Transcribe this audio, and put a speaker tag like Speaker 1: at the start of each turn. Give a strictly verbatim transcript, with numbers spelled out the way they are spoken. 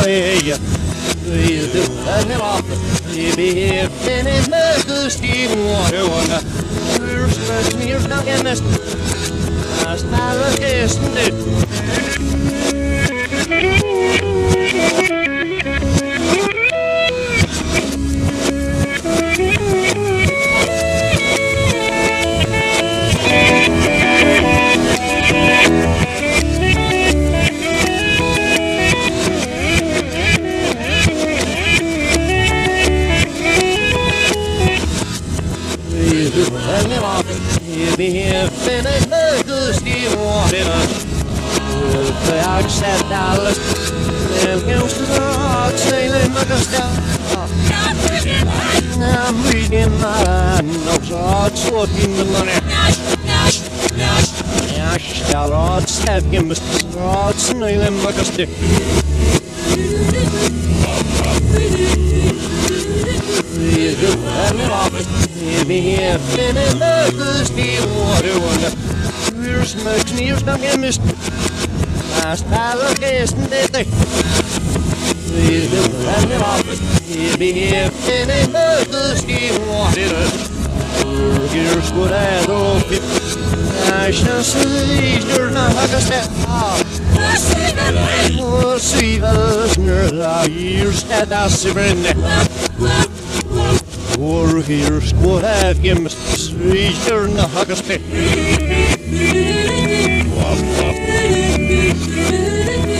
Speaker 1: way. Please do let him off. He be here in his majesty water one. First first mere's not get missed. Last time kiss and he'll be here feeling the gusty water. The outside dollars, them goes to the heart, sailing like a star. I'm reading my notes, hearts working the money. Nash, the rods have him, Mister Rods, sailing like a stick. Please do let me off. He'll be here feeling the gusty water one. Your smokes and ears don't get missed. Last pile of gas and death. Please do let me off. He'll be here feeling the gusty water. Here's what I don't get. I shall see you're not like a step. Oh, see the listener, our ears had our simmering. Or here's what I've given Mister Caesar in the Hugger